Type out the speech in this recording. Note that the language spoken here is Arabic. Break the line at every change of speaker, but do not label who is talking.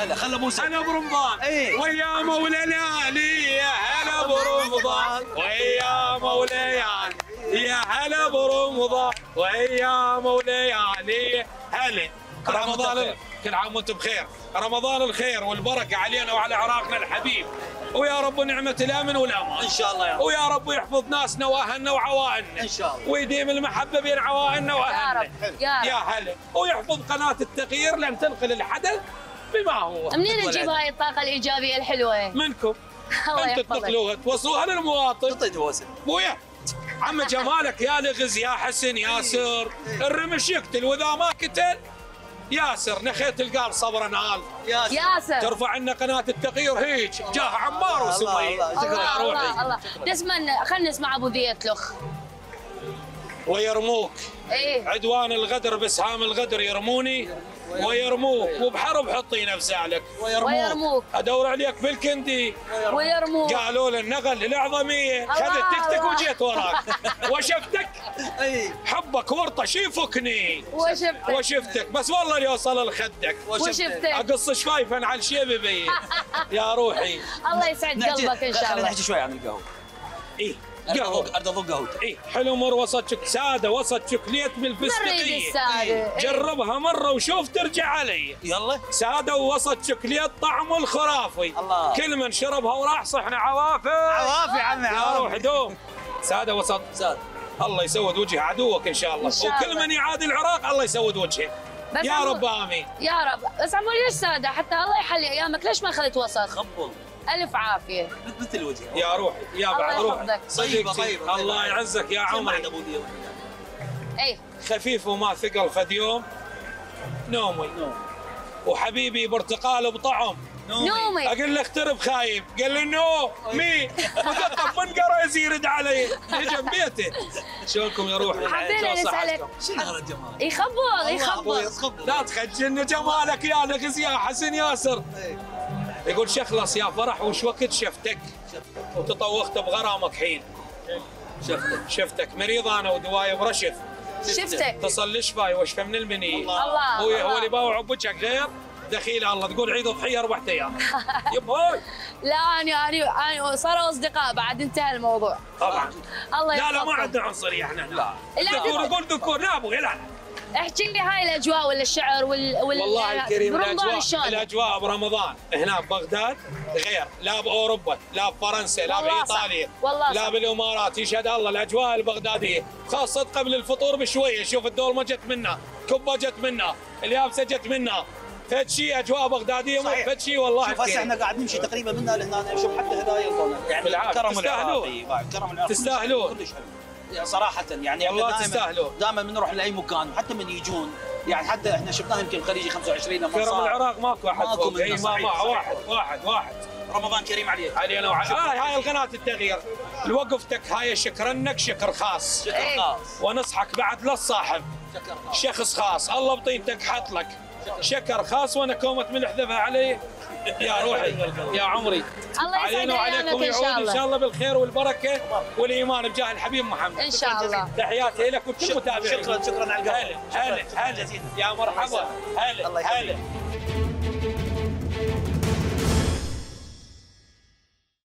هلا خلى موسى.
هلا برمضان. ويا مولاني يا هلا برمضان، ويا مولاني يا هلا برمضان، ويا مولاني هلا. رمضان كل عام وانتم بخير، رمضان الخير والبركه علينا وعلى عراقنا الحبيب، ويا رب نعمه الامن والامان
ان شاء الله يا رب،
ويا رب يحفظ ناسنا واهلنا وعوائلنا
ان شاء الله،
ويديم المحبه بين عوائلنا واهلنا
يا رب
يا هلا، ويحفظ قناه التغيير لن تنقل الحدث بما هو.
منين نجيب هاي الطاقه الايجابيه الحلوه؟
منكم.
الله
انتم
يحفظك.
تنقلوها توصلوها للمواطن.
اعطيته وسم
بويا عم جمالك يا لغز يا حسن ياسر، الرمش يقتل واذا ما قتل ياسر نخيت القال صبرا نال.
ياسر
ترفع لنا قناه التغيير هيك جاه عمار وسميه.
الله الله الله. نسمع خلينا نسمع ابو ذيت لخ.
ويرموك
ايه
عدوان الغدر بسهام الغدر يرموني ويرموك وبحرب حطينا بزعلك
ويرموك
ادور عليك بالكندي
ويرموك.
قالوا لي النغل الاعظميه خذت تكتك وجيت وراك وشفتك حبك ورطه يفكني وشفتك بس والله اللي وصل لخدك
وشفتك
اقص شفايفا على الشيبي يا روحي.
الله يسعد قلبك ان شاء الله.
خلينا نحكي شوي عن القهوه.
ايه
اريد اذوق قهوتك.
ايه حلو مر وسط ساده وسط شوكليت بالفستقيه.
الساده
جربها مره وشوف ترجع علي.
يلا
ساده ووسط شوكليت طعمه الخرافي.
الله.
كل من شربها وراح صحنا عوافي
عوافي عمي
يا روح دوم. ساده وسط
ساده.
الله يسود وجه عدوك ان شاء الله،
إن شاء
وكل
الله.
من يعادي العراق الله يسود وجهه يا رب امين.
يا رب. بس عمو ليش ساده حتى الله يحلي ايامك، ليش ما اخذت وسط؟
خبل
الف عافيه
مثل الوجه
يا روحي يا بعد
الله
روحي
يحفظك.
صديقتي الله يعزك يا عمري.
ايه
خفيف وما ثقل فد يوم نومي وحبيبي برتقال بطعم
نومي.
اقول له اخترب خايب قال لي نو مي مثقف من قريز يرد علي يجي بيته. شلونكم يا روحي؟
حبينا نسالك
شنو هذا الجمال؟
يخبط
لا تخجلني جمالك يا لغز يا حسن ياسر. يقول شخلص يا فرح وش وقت شفتك وتطوخت بغرامك حين. شفتك مريض انا ودواي برشف.
شفتك
تصل لشفاي واشفى من المني.
الله
هو اللي باوع بوجهك غير دخيل الله تقول عيد ضحيه 4 ايام. يبهوي
لا انا صاروا اصدقاء بعد انتهى الموضوع.
طبعا
الله
لا
يحفظك.
ما عندنا عنصريه احنا. لا
لا،
ذكور يقول ذكور لا ابوي لا.
احكي لي هاي الاجواء ولا الشعر
والله الكريم
برمضان شلون؟
الاجواء برمضان هنا ببغداد غير، لا باوروبا لا بفرنسا لا
والله
بايطاليا
صح. والله
لا
صح.
بالامارات. يشهد الله الاجواء البغداديه خاصه قبل الفطور بشويه. شوف الدولمه جت منا، كبه جت منا، اليابسه جت منا، فد شيء اجواء بغداديه فد شيء والله.
شوف هسه احنا قاعد نمشي تقريبا من هنا لهنا. شوف حتى هدايا يعني كرم العراقي كرم العراقي
تستاهلون
كلش حلو يعني صراحه. يعني
والله تستاهلون.
دائما بنروح لاي مكان وحتى من يجون يعني حتى احنا شفناها يمكن الخليجي 25 لما
كرم
صار
العراق ماكو احد
ماكو
فوق.
منه. صحيح.
واحد
رمضان كريم عليك.
علينا هاي القناه التغيير لوقفتك هاي شكرنك شكر خاص.
شكر خاص.
ونصحك بعد للصاحب
شكر خاص.
شخص خاص الله بطينتك حط لك شكر خاص وانا كومه من احذفها علي يا روحي يا عمري.
الله يسعد
علينا وعليكم
ايامك ان شاء
يعود ان شاء
الله.
الله بالخير والبركه والايمان بجاه الحبيب محمد
ان شاء الله.
تحياتي لك وكل متابعين.
شكرا على القهوه.
هلا يا مرحبا. هلا